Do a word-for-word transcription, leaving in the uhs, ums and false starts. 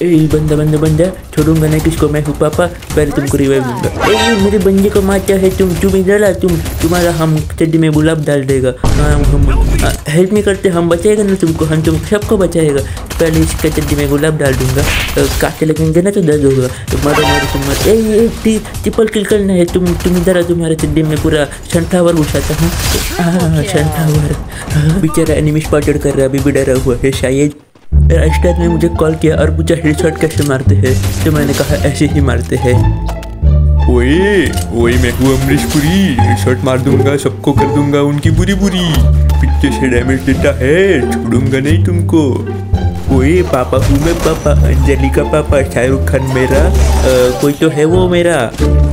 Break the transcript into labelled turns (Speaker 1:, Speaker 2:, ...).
Speaker 1: ए बंदा बंदा बंदा, छोड़ूंगा नहीं किसको, मैं हूँ पापा, पहले तुमको रिवाइव दूंगा। ए मेरे बंदे को मारता है तुम, तुम इधर आ, तुम तुम्हारा हम चड्डी में गुलाब डाल देगा। हम हम हेल्प नहीं करते, हम बचाएगा ना तुमको, हम तुम सबको बचाएगा। तो पहले इसका चड्डी में गुलाब डाल दूंगा, काटे लगेंगे ना तो दर्द होगा। तो मारो मारो तुम मारो। ए ट्रिपल किल करना है, तुम तुम इधर आ, तुम्हारे चड्डी में पूरा सनफ्लावर घुसाता हूँ। सनफ्लावर बेचारा एनिमी स्पॉटेड कर रहा है, अभी भी डरा हुआ है शायद। रास्टर ने मुझे कॉल किया और पूछा हेडशॉट कैसे मारते हैं, तो मैंने कहा ऐसे ही मारते हैं।
Speaker 2: ओए ओए मैं हूँ अमरीश पुरी, हेडशॉट मार दूंगा, सबको कर दूंगा उनकी बुरी बुरी। पीछे से डैमेज देता है, छोड़ूंगा नहीं तुमको।
Speaker 1: ओए पापा हूँ मैं, पापा अंजलि का पापा, शाहरुख खान मेरा। आ, कोई तो है वो मेरा।